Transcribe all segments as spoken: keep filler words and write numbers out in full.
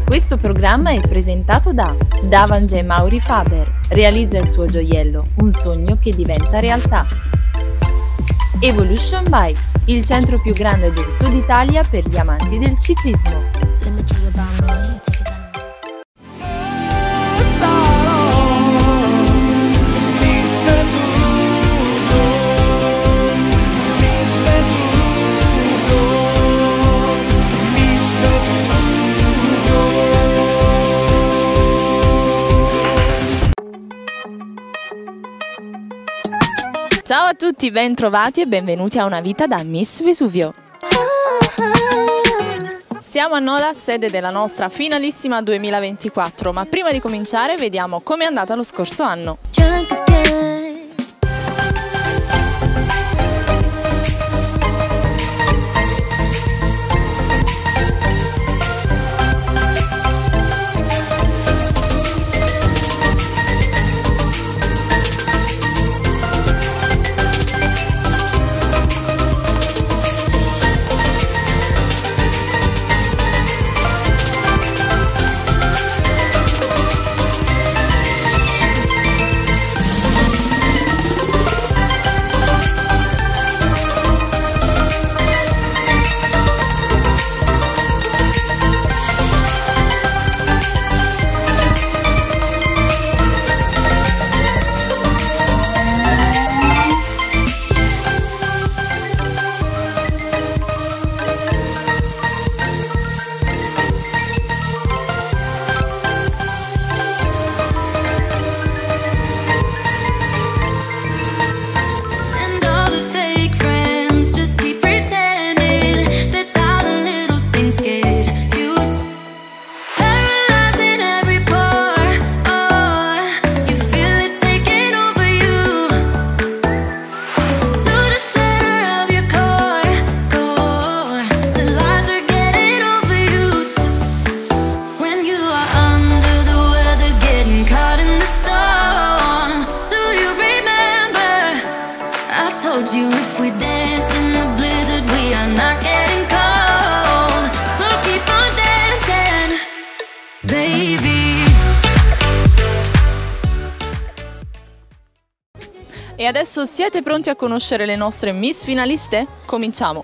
Questo programma è presentato da Davangé Mauri Faber. Realizza il tuo gioiello, un sogno che diventa realtà. Evolution Bikes, il centro più grande del Sud Italia per gli amanti del ciclismo. Ciao a tutti, ben trovati e benvenuti a Una vita da Miss Vesuvio. Siamo a Nola, sede della nostra finalissima duemilaventiquattro, ma prima di cominciare vediamo com'è andata lo scorso anno. E adesso siete pronti a conoscere le nostre Miss finaliste? Cominciamo!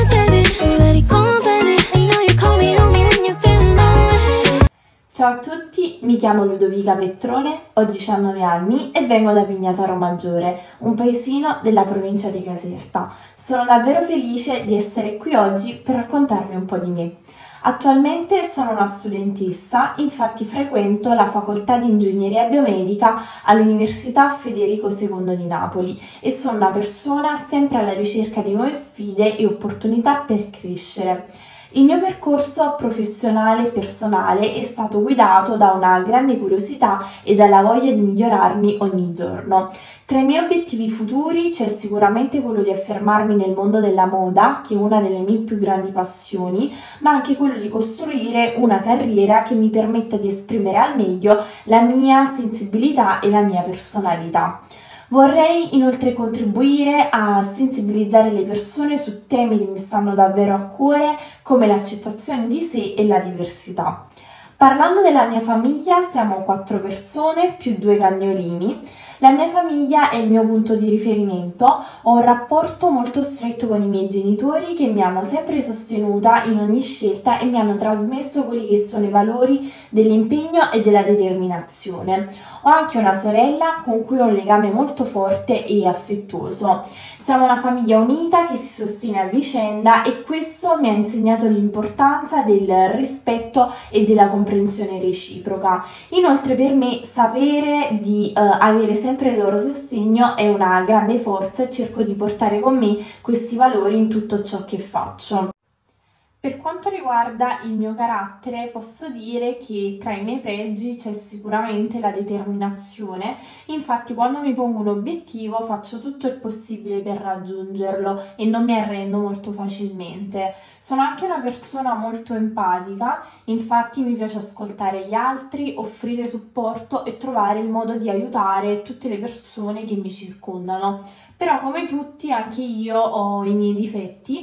Ciao a tutti, mi chiamo Ludovica Petrone, ho diciannove anni e vengo da Pignataro Maggiore, un paesino della provincia di Caserta. Sono davvero felice di essere qui oggi per raccontarvi un po' di me. Attualmente sono una studentessa, infatti frequento la facoltà di ingegneria biomedica all'Università Federico secondo di Napoli e sono una persona sempre alla ricerca di nuove sfide e opportunità per crescere. Il mio percorso professionale e personale è stato guidato da una grande curiosità e dalla voglia di migliorarmi ogni giorno. Tra i miei obiettivi futuri c'è sicuramente quello di affermarmi nel mondo della moda, che è una delle mie più grandi passioni, ma anche quello di costruire una carriera che mi permetta di esprimere al meglio la mia sensibilità e la mia personalità. Vorrei inoltre contribuire a sensibilizzare le persone su temi che mi stanno davvero a cuore, come l'accettazione di sé e la diversità. Parlando della mia famiglia, siamo quattro persone più due cagnolini. La mia famiglia è il mio punto di riferimento, ho un rapporto molto stretto con i miei genitori che mi hanno sempre sostenuta in ogni scelta e mi hanno trasmesso quelli che sono i valori dell'impegno e della determinazione. Ho anche una sorella con cui ho un legame molto forte e affettuoso. Siamo una famiglia unita che si sostiene a vicenda e questo mi ha insegnato l'importanza del rispetto e della comprensione reciproca. Inoltre per me sapere di uh, avere sempre il loro sostegno è una grande forza e cerco di portare con me questi valori in tutto ciò che faccio. Per quanto riguarda il mio carattere, posso dire che tra i miei pregi c'è sicuramente la determinazione. Infatti, quando mi pongo un obiettivo faccio tutto il possibile per raggiungerlo e non mi arrendo molto facilmente. Sono anche una persona molto empatica, infatti mi piace ascoltare gli altri, offrire supporto e trovare il modo di aiutare tutte le persone che mi circondano. Però come tutti anche io ho i miei difetti.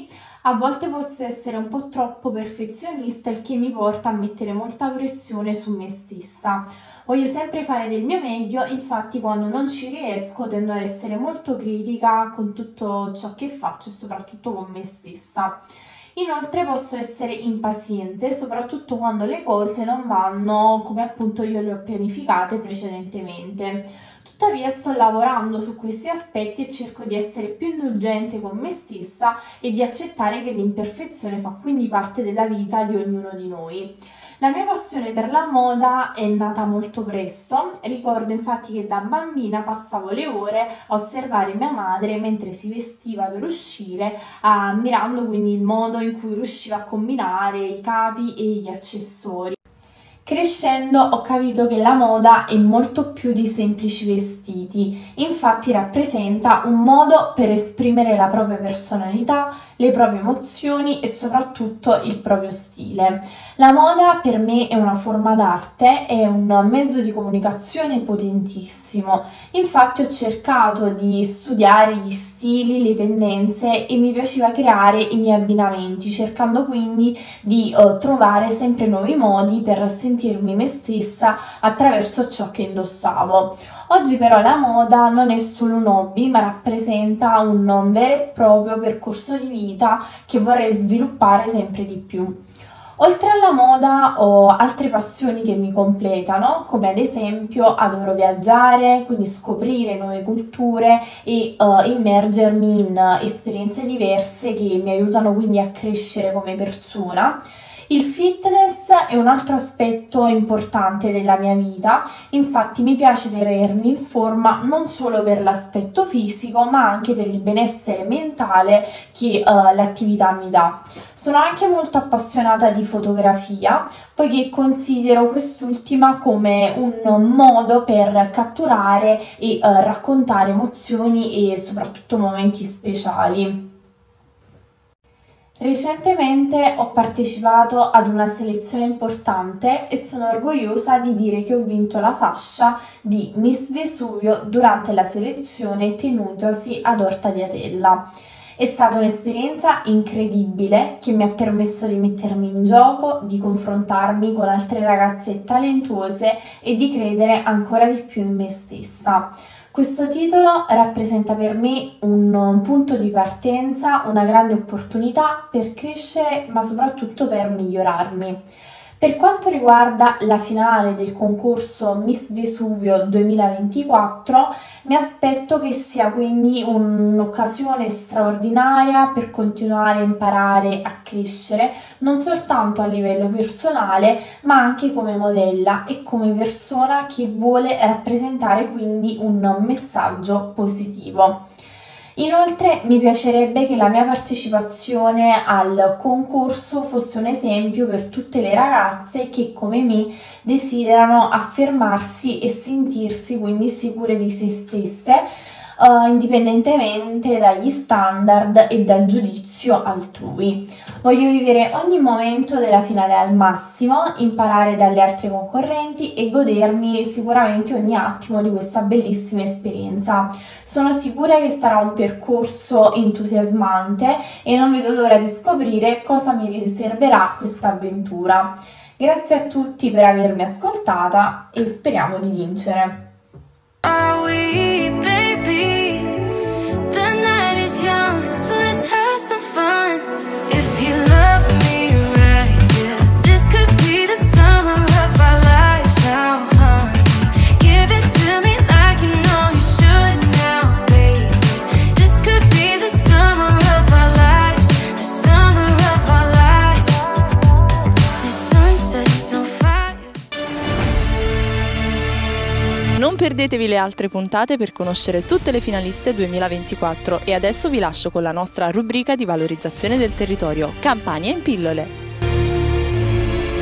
A volte posso essere un po' troppo perfezionista, il che mi porta a mettere molta pressione su me stessa. Voglio sempre fare del mio meglio, infatti quando non ci riesco tendo ad essere molto critica con tutto ciò che faccio e soprattutto con me stessa. Inoltre posso essere impaziente, soprattutto quando le cose non vanno come appunto io le ho pianificate precedentemente. Tuttavia sto lavorando su questi aspetti e cerco di essere più indulgente con me stessa e di accettare che l'imperfezione fa quindi parte della vita di ognuno di noi. La mia passione per la moda è nata molto presto, ricordo infatti che da bambina passavo le ore a osservare mia madre mentre si vestiva per uscire, ammirando quindi il modo in cui riusciva a combinare i capi e gli accessori. Crescendo ho capito che la moda è molto più di semplici vestiti, infatti rappresenta un modo per esprimere la propria personalità, le proprie emozioni e soprattutto il proprio stile. La moda per me è una forma d'arte, è un mezzo di comunicazione potentissimo, infatti ho cercato di studiare gli stili, le tendenze e mi piaceva creare i miei abbinamenti, cercando quindi di uh, trovare sempre nuovi modi per sentire sentirmi me stessa attraverso ciò che indossavo. Oggi però la moda non è solo un hobby, ma rappresenta un vero e proprio percorso di vita che vorrei sviluppare sempre di più. Oltre alla moda ho altre passioni che mi completano, come ad esempio adoro viaggiare, quindi scoprire nuove culture e uh, immergermi in esperienze diverse che mi aiutano quindi a crescere come persona. Il fitness è un altro aspetto importante della mia vita, infatti mi piace tenermi in forma non solo per l'aspetto fisico ma anche per il benessere mentale che uh, l'attività mi dà. Sono anche molto appassionata di fotografia, poiché considero quest'ultima come un modo per catturare e uh, raccontare emozioni e soprattutto momenti speciali. Recentemente ho partecipato ad una selezione importante e sono orgogliosa di dire che ho vinto la fascia di Miss Vesuvio durante la selezione tenutasi ad Orta di Atella. È stata un'esperienza incredibile che mi ha permesso di mettermi in gioco, di confrontarmi con altre ragazze talentuose e di credere ancora di più in me stessa. Questo titolo rappresenta per me un punto di partenza, una grande opportunità per crescere, ma soprattutto per migliorarmi. Per quanto riguarda la finale del concorso Miss Vesuvio duemilaventiquattro, mi aspetto che sia quindi un'occasione straordinaria per continuare a imparare a crescere, non soltanto a livello personale, ma anche come modella e come persona che vuole rappresentare quindi un messaggio positivo. Inoltre mi piacerebbe che la mia partecipazione al concorso fosse un esempio per tutte le ragazze che come me desiderano affermarsi e sentirsi quindi sicure di se stesse, uh, indipendentemente dagli standard e dal giudizio altrui. Voglio vivere ogni momento della finale al massimo, imparare dalle altre concorrenti e godermi sicuramente ogni attimo di questa bellissima esperienza. Sono sicura che sarà un percorso entusiasmante e non vedo l'ora di scoprire cosa mi riserverà questa avventura. Grazie a tutti per avermi ascoltata e speriamo di vincere. Are we, baby? The night is young, so let's have some fun. If you love me right, yeah, this could be the summer of our lives now, honey. Give it to me like you know you should now, baby. This could be the summer of our lives, the summer of our lives. The sun sets on fire. Non perdetevi le altre puntate per conoscere tutte le finaliste duemilaventiquattro e adesso vi lascio con la nostra rubrica di valorizzazione del territorio, Campania in pillole.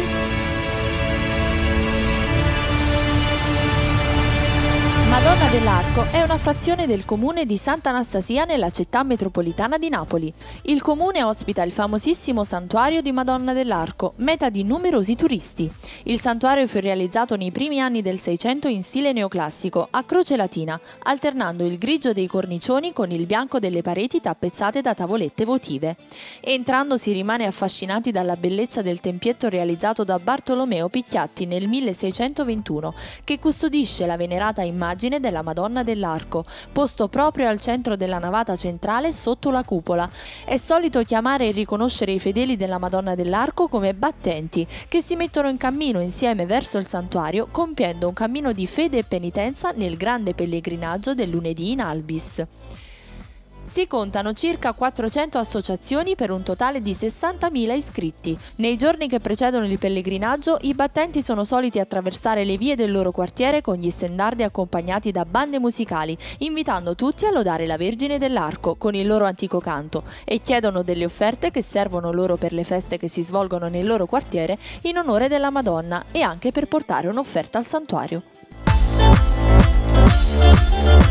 Madonna della dell'Arco è una frazione del comune di Sant'Anastasia nella città metropolitana di Napoli. Il comune ospita il famosissimo santuario di Madonna dell'Arco, meta di numerosi turisti. Il santuario fu realizzato nei primi anni del Seicento in stile neoclassico, a croce latina, alternando il grigio dei cornicioni con il bianco delle pareti tappezzate da tavolette votive. Entrando si rimane affascinati dalla bellezza del tempietto realizzato da Bartolomeo Picchiatti nel milleseicentoventuno, che custodisce la venerata immagine della Madonna dell'Arco, posto proprio al centro della navata centrale sotto la cupola. È solito chiamare e riconoscere i fedeli della Madonna dell'Arco come battenti, che si mettono in cammino insieme verso il santuario, compiendo un cammino di fede e penitenza nel grande pellegrinaggio del lunedì in Albis. Si contano circa quattrocento associazioni per un totale di sessantamila iscritti. Nei giorni che precedono il pellegrinaggio, i battenti sono soliti attraversare le vie del loro quartiere con gli stendardi accompagnati da bande musicali, invitando tutti a lodare la Vergine dell'Arco con il loro antico canto, e chiedono delle offerte che servono loro per le feste che si svolgono nel loro quartiere in onore della Madonna e anche per portare un'offerta al santuario.